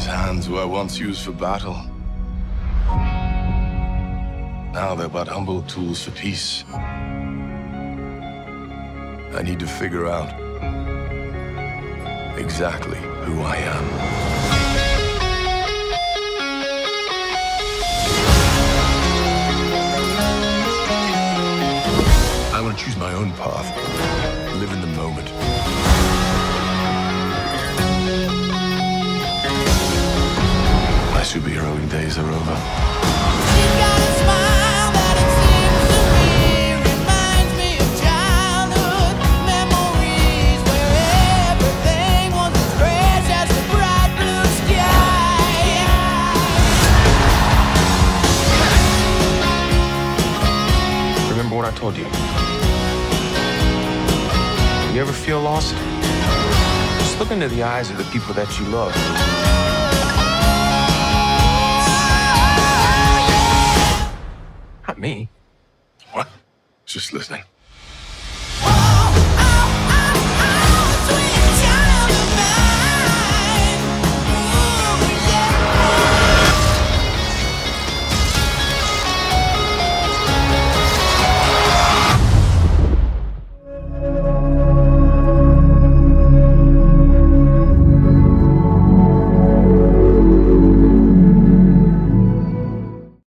These hands were once used for battle. Now they're but humble tools for peace. I need to figure out exactly who I am. I want to choose my own path, live in the moment. My superheroing days are over. She's got a smile that it seems to me reminds me of childhood memories where everything was as fresh as the bright blue sky. Remember what I told you? You ever feel lost? Just look into the eyes of the people that you love. Not me. What? Just listening.